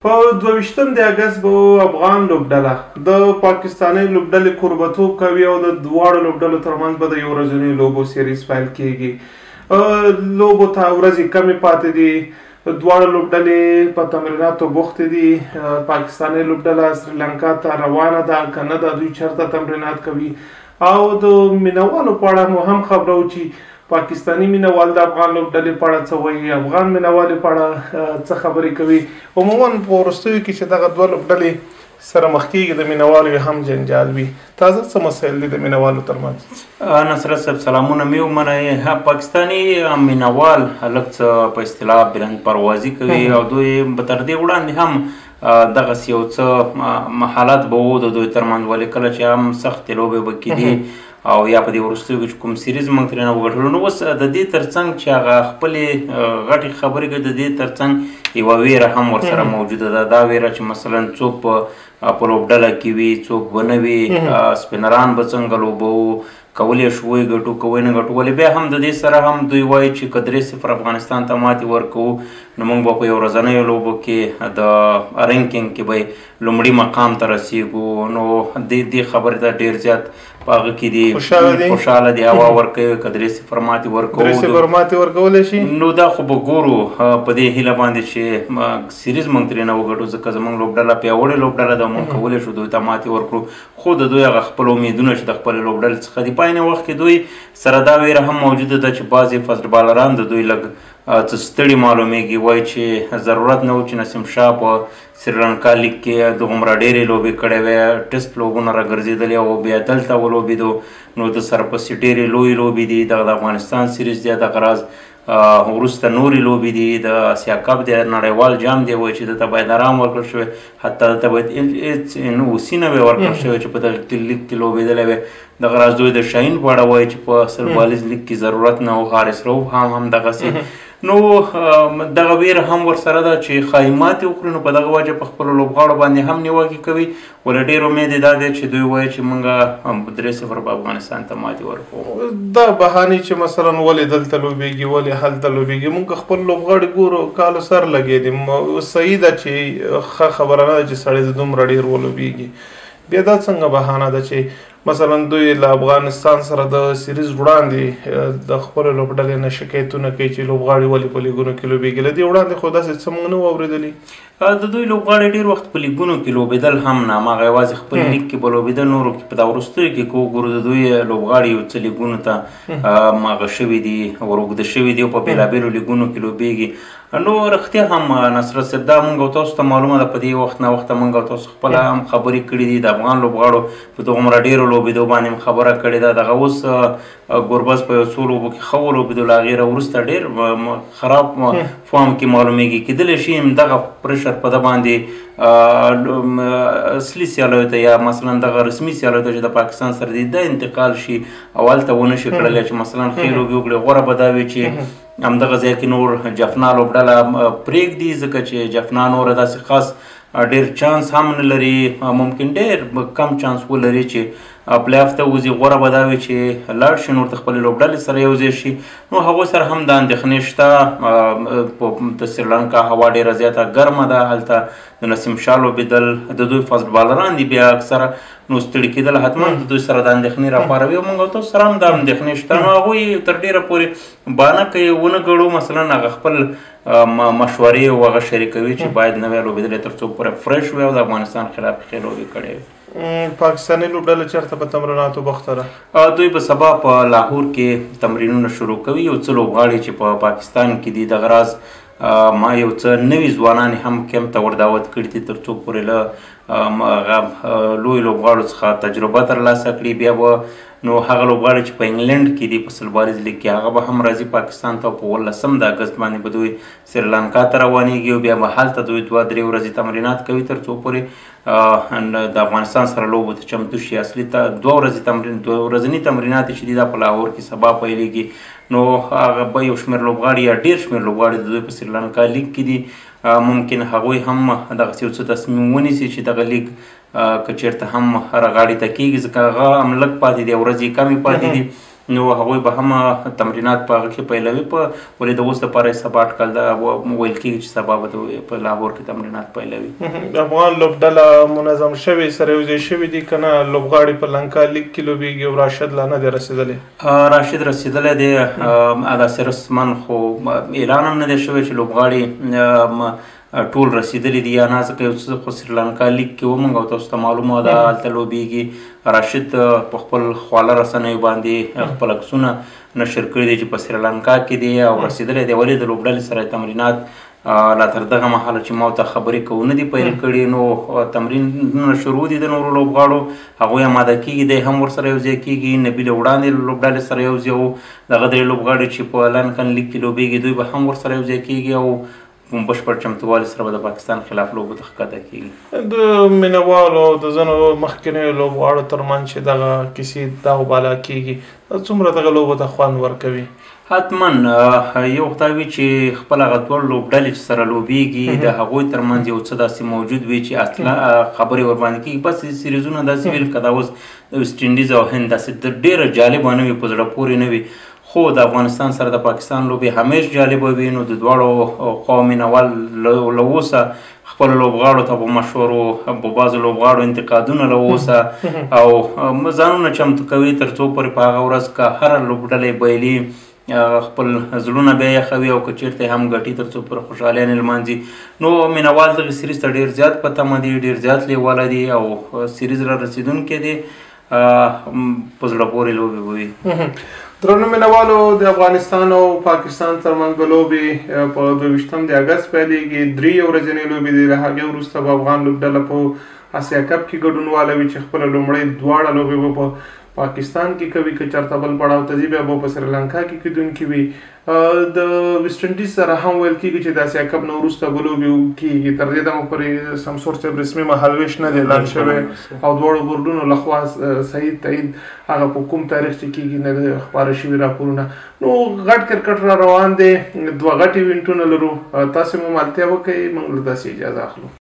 په 22 د اګست به افغان لوبډله د پاکستاني لوبډلې کوربتوب کوي او د دواړو لوبډلو ترمنځ به د یو ورځني لوبو سیریز پیل کیږي. لوبو ته ورځې کمې پاتې دي، دواړه لوبډلې په تمریناتو بوختې دي. پاکستاني لوبډله سریلانکا ته روانه ده که نه ده، دوی چېرته تمرینات کوي. او د مینوالو په اړه مو هم خبره و چې پاکستاني مینوال د افغان لوبډلې په اړه څه وایي، افغان مینوالې په اړه څه خبرې کوي. عموما په وروستیو کې چې دغه دوه لوبډلې سره مخ کېږي د مینوالو هم جنجال وي. تازه څه مسایل دي د مینوالو ترمنځ؟ نصرت صاحب سلامونه مې ومنئ. پاکستاني مینوال هلک څه په اصطلاح بلند پروازي کوي او دوی به تر دې وړاندې هم دغسې یو څه حالات به و د دوی ترمنځ، ولې کله چې هم سختې لوبې به کېدې او یا په دې وروستیو کې چې کوم سیریز موږ ترېنه وګټلو، نو اوس د دې ترڅنګ چې هغه خپلې غټې خبرې کوي، د دې ترڅنګ یوه ویره هم ورسره موجوده ده. دا ویره چې مثلا څوک په لوبډله کې وي، څوک به نه وي، سپینران به څنګه لوبوو، کولی شو وګټو که نه ګټو. ولې بیا هم د دې سره هم دوی وایي چې که 3-0 افغانستان ته ماتې ورکوو نو موږ به په یو ورځنیو لوبو کې د رینکینګ کې به لومړي مقام ته رسیږو. نو دې خبرې ته ډېر زیات په هغه کې دي خوشحاله دي، هوا ورکوي که 3-0 ماتې ورکوو 3-0 ماتې ورکولی شي. نو دا خو به ګورو په دې هیله باندې چې سیریز موږ ترېنه وګټو، ځکه زموږ لوبډله پیاوړې لوبډله ده، موږ کولی شو دوی ته ماتې ورکړو. خو د دوی هغه خپل امیدونه چې د خپلې لوبډلې څخه دي، په عین وخت کې دوی سره دا ویره هم موجوده ده چې بعضې فټبالران د دوی لږ څه ستړي معلومیږي. وایي چې ضرورت نه و چې نسیم شاه په سریلانکا لیګ کې دغومره ډېرې لوبې کړې وې، ټسټ لوبونه راګرځېدلې او بیا دلته ولوبېدو. نو د سره پسې ډېرې لویې لوبې دي، دغه د افغانستان سیریز دی، دغه راز وروسته نورې لوبې دي، د اسیا کپ دی، نړیوال جام دی. وایي چې دلته باید ارام ورکړل شوی، حتی دلته باید هېڅ اوسي نه وی ورکړل شوی چې په دغه لیګ کې لوبېدلی وی. دغه راز دوی د شاهین په اړه وایي چې په سلبالیز لیګ کې ضرورت نه و، حارس روف هم دغسې. نو دغه ویره هم ورسره ده چې ښایي ماتې وکړي، نو په دغه وجه په خپلو لوبغاړو باندې هم نیوکې کوي. ولې ډېر امید یې دا دی چې دوی وایي چې موږ 3-0 په افغانستان ته ماتې ورکوو. دا بهانې چې مثلا ولې دلته لوبېږي، ولې هلته لوبېږي، موږ خپل لوبغاړي ګورو کالو سر لګېدي. صحیح ده چې ښه خبره نه ده چې سړی د دومره ډېر ولوبېږي. بیا دا څنګه بهانه ده چې مثلا دوی له افغانستان سره د سیریز وړاندې د خپلو لوبډلې نه شکایتونه کوي چې لوبغاړي ولې په لیګونو کې لوبېږي. له دې وړاندې خو داسې څه موږ نه وو اورېدلي. د دوی لوبغاړي ډېر وخت په لیګونو کې لوبېدل هم نه، هماغه یوازې خپل لیګ کې به لوبېدل. نورو کې په دا وروستیو کې که وګورو د دوی لوبغاړي یو څه لیګونو ته مغه شوي دي، وروږده شوي دي او په بېلابېلو لیګونو کې لوبېږي. نو رښتیا هم نصرت صاحب دا موږ او تاسو ته معلومه ده، په دې وخت نه وخته موږ او تاسو خپله هم خبرې کړي دي، د افغان لوبغاړو په دغومره ډېرو لوبېدو باندې هم خبره کړې ده. دغه اوس ګوربز په یو څو لوبو کې ښه ولوبېدو، له هغې وروسته ډېر خراب فارم کې معلومیږي. کېدلی شي دغه پرشر په ده باندې اصلي سیالیو ته یا مثلا دغه رسمي سیالیو ته چې د پاکستان سره دی د انتقال شي او هلته ونه شي کړلی چې مثلا ښې لوبې وکړي. غوره به دا وي چې همدغه ځای کې نور جفنا لوبډله پرېږدي، ځکه چې جفنا نوره داسې خاص ډېر چانس هم نه لري، ممکن ډېر کم چانس ولري چې پلی آف ته وځي. غوره به دا وي چې لاړ شي، نور د خپلې لوبډلې سره یو ځای شي. نو هغوی سره هم دا اندېښنې شته. د سریلانکا هوا ډېره زیاته ګرمه ده، هلته د نسیم شاه لوبېدل د دوی فاسټ بالران دي بیا اکثره، نو ستړي کېدل حتما د دوی سره د اندېښنې راپاروي. او موږ او تاسو سره هم دا اندېښنې شته. نو هغوی تر ډېره پورې بانه کوي ونه ګړو، مثلا هغه خپل مشورې او هغه شریکوي چې باید نوی لوبېدلی تر څو پوره فرش وي او د افغانستان خلاف ښې لوبې کړې وي. پاکستاني لوبډله چېرته په تمریناتو بوخته ده؟ دوی به سبا په لاهور کې تمرینونه شروع کوي. یو څه لوبغاړي چې په پاکستان کې دي، دغه راز ما یو څه نوي ځوانان هم کیمپ ته ور دعوت کړي دي تر څو پورې له لوی لوبغاړو څخه تجربه ترلاسه کړي. بیا به نو هغه لوبغاړي چې په انګلند کې دي په سلباریز لیګ کې، هغه به هم راځي پاکستان ته. په 18 د اګست باندې به دوی سریلانکا ته روانېږي او بیا به هلته دوی 2-3 ورځې تمرینات کوي تر څو پورې د افغانستان سره لوبو ته چمتو شي. اصلي 2 ورځني تمرینات چې دي دا په لاهور کې سبا پیلېږي. نو هغه به یو شمېر لوبغاړي یا ډېر شمېر لوبغاړي د دوی په سریلانکا لیګ کې دي. ممکن هغوی هم دغسې یو څه تصمیم ونیسي چې دغه لیګ که چېرته هم رغاړې ته کېږي، ځکه هغه هم لږ پاتې دي، ورځې کمې پاتې دي. نو هغوی به هم تمرینات په هغه کې پیلوي ولې د اوس دپاره یې سبا اټکل ده ویل کېږي چې سبا به په لاهور کې تمرینات پیلوي. افغان لوبډله منظم شوې سره یوځای شوي دي که نه لوبغاړي په لنکا لیګ کې لوبېږي او راشد لا نه دی رسېدلی؟ راشد رسېدلی دی داسې رسماً خو اعلان هم نه دی شوی چې لوبغاړي ټول رسېدلي دي یا نه، ځکه یو څه خو سریلانکا لیګ کې ومونږ او تاسو ته معلومه ده هلته لوبېږي. راشد په خپل خواله رسنیو باندې خپل عکسونه نشر کړي دي چې په سریلانکا کې دی او رسېدلی دی، ولې د لوبډلې سره تمرینات لا تر دغه مهاله چې ما ورته خبرې کوو نه دي پیل کړي، نو تمرینونه شروع دي د نورو لوبغاړو، هغوی اماده کېږي، دی هم ورسره یوځای کېږي. نبیل وړاندې لوبډلې سره یوځای وو، دغه درې لوبغاړي چې په لنکن لیګ کې لوبېږي دوی به هم ورسره یوځای کېږي او بشپړ چمتووالي سره به د پاکستان خلاف لوبو ته ښکته کېږي. د مینوالو د ځینو مخکینیو لوبغاړو ترمنځ چې دغه کیسې دا بالا کېږي څومره دغه لوبو ته خوند ورکوي؟ حتما یو خدای وي چې خپل هغه دوه لوبډلې چې سره لوبېږي د هغوی ترمنځ یو څه داسې موجود وي چې اصلا خبرې ورباندې کېږي. بس سیریزونه داسې ویل که دا اوس د ویسټ انډیز او هند داسې ډېره جالبه نه وي، په زړه پورې نه وي، خو د افغانستان سره د پاکستان لوبې همیش جالبه وي. نو د دواړو قوم مینوال له اوسه خپلو لوبغاړو ته په مشورو په بعضو لوبغاړو انتقادونه له اوسه او ځانونه چمتو کوي تر څو پورې په هغه ورځ که هره لوبډله بایلي خپل زړونه بیا یخوي او که چېرته هم ګټي تر څو پورې خوشحالیان یې لمانځي. نو مینوال دغه سیریز ته ډېر زیات په تمه دي، ډېر زیات لیواله دي او سیریز را رسېدونکی دی، په زړه پورې لوبې به وي. درنو مینوالو د افغانستان او پاکستان ترمنځ به لوبې په 22 د اګست پیلېږي، 3 ورځنۍ لوبې دي. له هغې وروسته به افغان لوبډله په اسیا کپ کې ګډون والوي چې خپله لومړۍ دواړه لوبې به په پاکستان کې کوي، که چېرته بل پړاو ته ځي بیا به په سریلانکا کې کیدونکي وي. د ویسټ انډیز سره هم ویل کېږي چې د اسیا کپ نه وروسته به لوبې کېږي. تر دې دمه پورې سمسور صاحب رسمي مهالویش نه دی اعلان شوی او دواړو بورډونو لخوا صحیح تایید هغه په کوم تاریخ چې کېږي نه دی خپاره شوي راپورونه. نو غټ کرکټ را روان دی، 2 غټ ایونټونه لرو. تاسې مو مالتیا وکړئ، موږ له تاسې اجازه اخلو.